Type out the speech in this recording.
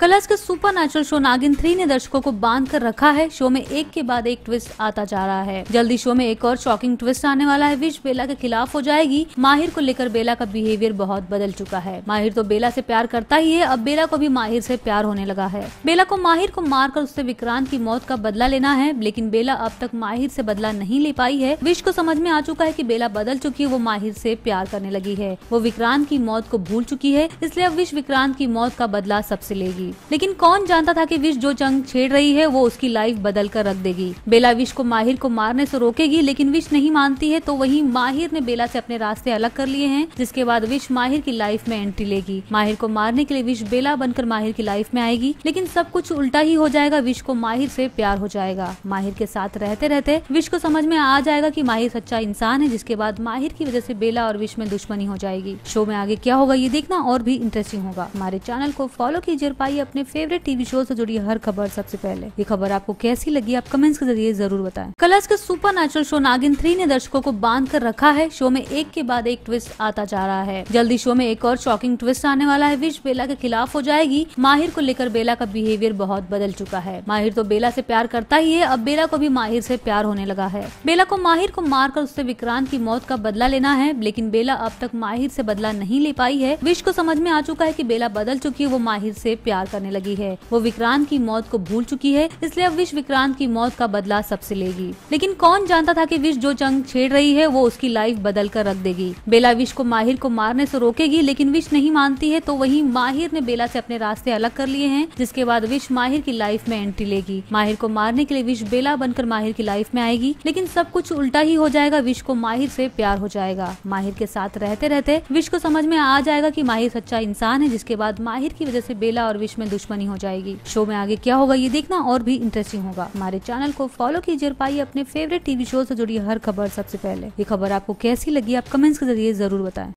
Colours के supernatural show नागिन 3 ने दर्शकों को बांध कर रखा है। शो में एक के बाद एक ट्विस्ट आता जा रहा है। जल्दी शो में एक और शॉकिंग ट्विस्ट आने वाला है। विश बेला के खिलाफ हो जाएगी। माहिर को लेकर बेला का बिहेवियर बहुत बदल चुका है। माहिर तो बेला से प्यार करता ही है, अब बेला को भी माहिर से प्यार होने लगा है। बेला को माहिर को मारकर उससे विक्रांत की मौत का बदला लेना है, लेकिन बेला अब तक माहिर से बदला नहीं ले पाई है। विश को समझ में आ चुका है कि बेला बदल चुकी है, वो माहिर से प्यार करने लगी है। वो विक्रांत की मौत को भूल चुकी है, इसलिए अब विश विक्रांत की मौत का बदला सबसे लेगी। लेकिन कौन जानता था कि विश जो जंग छेड़ रही है वो उसकी लाइफ बदल कर रख देगी। बेला विश को माहिर को मारने से रोकेगी, लेकिन विश नहीं मानती है। तो वहीं माहिर ने बेला से अपने रास्ते अलग कर लिए हैं, जिसके बाद विश माहिर की लाइफ में एंट्री लेगी। माहिर को मारने के लिए विश बेला बनकर माहिर की लाइफ में आएगी, लेकिन सब कुछ उल्टा ही हो जाएगा। विश को माहिर से प्यार हो जाएगा। माहिर के साथ रहते रहते विश को समझ में आ जाएगा कि माहिर सच्चा इंसान है, जिसके बाद माहिर की वजह से बेला और विश में दुश्मनी हो जाएगी। शो में आगे क्या होगा ये देखना और भी इंटरेस्टिंग होगा। हमारे चैनल को फॉलो कीजिए और पाइए अपने फेवरेट टीवी शो से जुड़ी हर खबर सबसे पहले। ये खबर आपको कैसी लगी आप कमेंट्स के जरिए जरूर बताएं। कलर्स के सुपरनैचुरल शो नागिन 3 ने दर्शकों को बांध कर रखा है। शो में एक के बाद एक ट्विस्ट आता जा रहा है। जल्दी शो में एक और शॉकिंग ट्विस्ट आने वाला है। विश बेला के खिलाफ हो जाएगी। माहिर को लेकर बेला का बिहेवियर बहुत बदल चुका है। माहिर तो बेला से प्यार करता ही है, अब बेला को भी माहिर से प्यार होने लगा है। बेला को माहिर को मारकर उससे विक्रांत की मौत का बदला लेना है, लेकिन बेला अब तक माहिर से बदला नहीं ले पाई है। विश को समझ में आ चुका है कि बेला बदल चुकी है, वो माहिर से प्यार करने लगी है। वो विक्रांत की मौत को भूल चुकी है, इसलिए अब विश विक्रांत की मौत का बदला सबसे लेगी। लेकिन कौन जानता था कि विश जो जंग छेड़ रही है वो उसकी लाइफ बदल कर रख देगी। बेला विश को माहिर को मारने से रोकेगी, लेकिन विश नहीं मानती है। तो वहीं माहिर ने बेला से अपने रास्ते अलग कर लिए हैं, जिसके बाद विश माहिर की लाइफ में एंट्री लेगी। माहिर को मारने के लिए विश बेला बनकर माहिर की लाइफ में आएगी, लेकिन सब कुछ उल्टा ही हो जाएगा। विश को माहिर से प्यार हो जाएगा। माहिर के साथ रहते रहते विश को समझ में आ जाएगा कि माहिर सच्चा इंसान है, जिसके बाद माहिर की वजह से बेला और विश में दुश्मनी हो जाएगी। शो में आगे क्या होगा ये देखना और भी इंटरेस्टिंग होगा। हमारे चैनल को फॉलो कीजिए और पाइए अपने फेवरेट टीवी शो से जुड़ी हर खबर सबसे पहले। ये खबर आपको कैसी लगी आप कमेंट्स के जरिए जरूर बताएं।